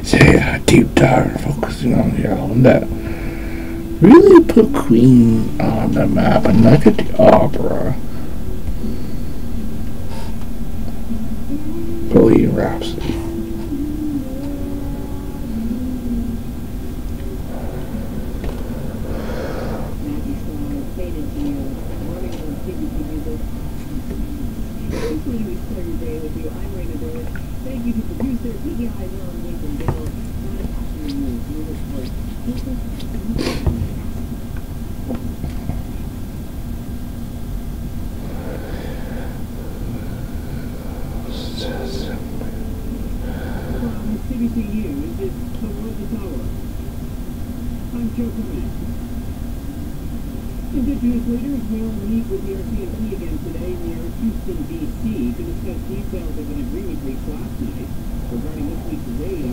say a deep dive focusing on the island that really put Queen on the map, and look at the opera. Bohemian Rhapsody. Thank you to producer Piggy Eisner and Nathan Bell. From CBC News, it's Toward the Tower. I'm Joe Clement. Indigenous leaders will meet with the RCMP again today near Houston, D.C. to discuss details of an agreement reached last night regarding this week's raid